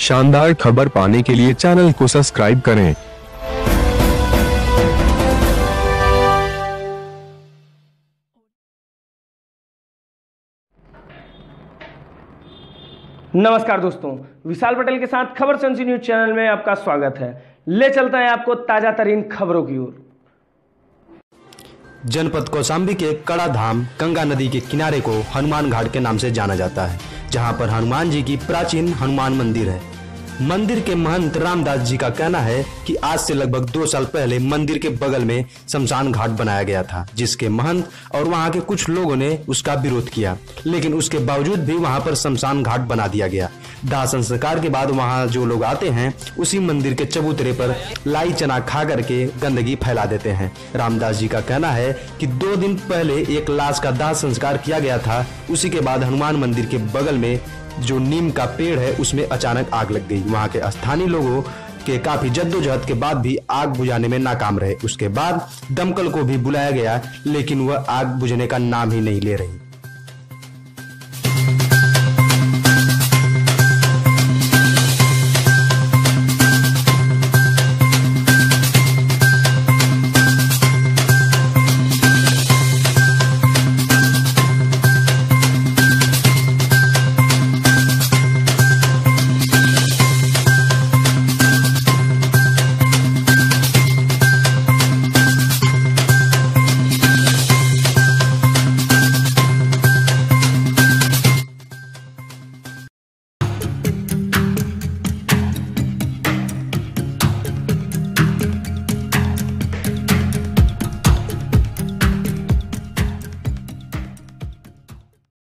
शानदार खबर पाने के लिए चैनल को सब्सक्राइब करें। नमस्कार दोस्तों, विशाल पटेल के साथ खबर संची न्यूज चैनल में आपका स्वागत है। ले चलता है आपको ताजा तरीन खबरों की ओर। जनपद कौशाम्बी के कड़ा धाम गंगा नदी के किनारे को हनुमान घाट के नाम से जाना जाता है, जहां पर हनुमान जी की प्राचीन हनुमान मंदिर है। मंदिर के महंत रामदास जी का कहना है कि आज से लगभग 2 साल पहले मंदिर के बगल में शमशान घाट बनाया गया था, जिसके महंत और वहां के कुछ लोगों ने उसका विरोध किया, लेकिन उसके बावजूद भी वहां पर शमशान घाट बना दिया गया। दाह संस्कार के बाद वहां जो लोग आते हैं उसी मंदिर के चबूतरे पर लाई चना खा करके गंदगी फैला देते हैं। रामदास जी का कहना है कि 2 दिन पहले एक लाश का दाह संस्कार किया गया था, उसी के बाद हनुमान मंदिर के बगल में जो नीम का पेड़ है उसमें अचानक आग लग गई। वहां के स्थानीय लोगों के काफी जद्दोजहद के बाद भी आग बुझाने में नाकाम रहे। उसके बाद दमकल को भी बुलाया गया, लेकिन वह आग बुझने का नाम ही नहीं ले रही।